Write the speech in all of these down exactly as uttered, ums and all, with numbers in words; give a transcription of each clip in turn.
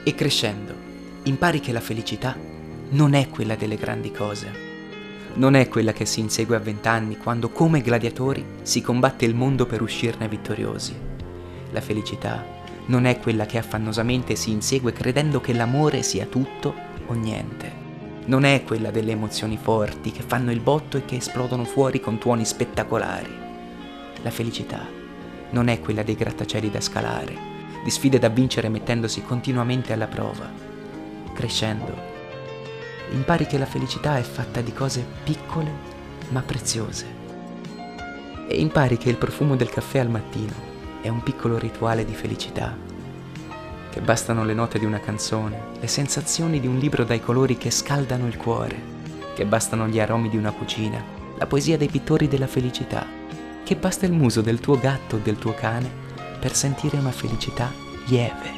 E crescendo, impari che la felicità non è quella delle grandi cose. Non è quella che si insegue a vent'anni quando, come gladiatori, si combatte il mondo per uscirne vittoriosi. La felicità non è quella che affannosamente si insegue credendo che l'amore sia tutto o niente. Non è quella delle emozioni forti che fanno il botto e che esplodono fuori con tuoni spettacolari. La felicità non è quella dei grattacieli da scalare, di sfide da vincere mettendosi continuamente alla prova. Crescendo, impari che la felicità è fatta di cose piccole ma preziose. E impari che il profumo del caffè al mattino è un piccolo rituale di felicità, che bastano le note di una canzone, le sensazioni di un libro dai colori che scaldano il cuore, che bastano gli aromi di una cucina, la poesia dei pittori della felicità, che basta il muso del tuo gatto o del tuo cane per sentire una felicità lieve.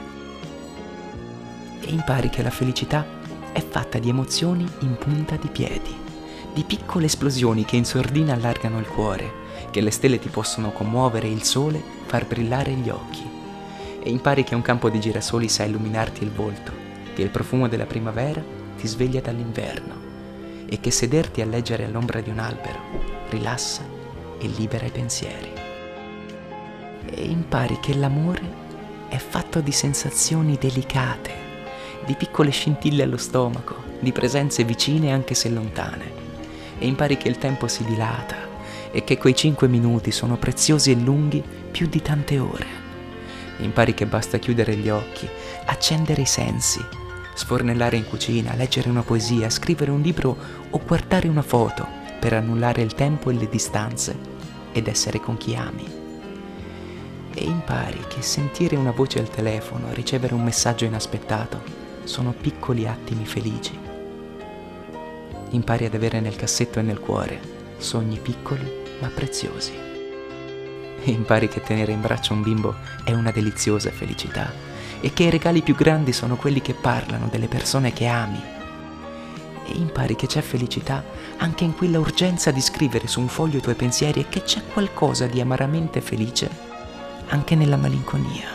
E impari che la felicità è fatta di emozioni in punta di piedi, di piccole esplosioni che in sordina allargano il cuore, che le stelle ti possono commuovere e il sole far brillare gli occhi. E impari che un campo di girasoli sa illuminarti il volto, che il profumo della primavera ti sveglia dall'inverno e che sederti a leggere all'ombra di un albero rilassa e libera i pensieri. E impari che l'amore è fatto di sensazioni delicate, di piccole scintille allo stomaco, di presenze vicine anche se lontane. E impari che il tempo si dilata e che quei cinque minuti sono preziosi e lunghi più di tante ore. E impari che basta chiudere gli occhi, accendere i sensi, sfornellare in cucina, leggere una poesia, scrivere un libro o guardare una foto per annullare il tempo e le distanze ed essere con chi ami. E impari che sentire una voce al telefono, ricevere un messaggio inaspettato, sono piccoli attimi felici. Impari ad avere nel cassetto e nel cuore sogni piccoli ma preziosi. E impari che tenere in braccio un bimbo è una deliziosa felicità e che i regali più grandi sono quelli che parlano delle persone che ami. E impari che c'è felicità anche in quella urgenza di scrivere su un foglio i tuoi pensieri e che c'è qualcosa di amaramente felice anche nella malinconia.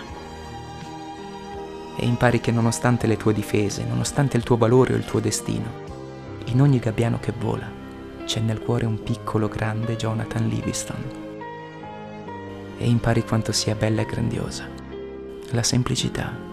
E impari che nonostante le tue difese, nonostante il tuo valore o il tuo destino, in ogni gabbiano che vola c'è nel cuore un piccolo grande Jonathan Livingston. E impari quanto sia bella e grandiosa la semplicità.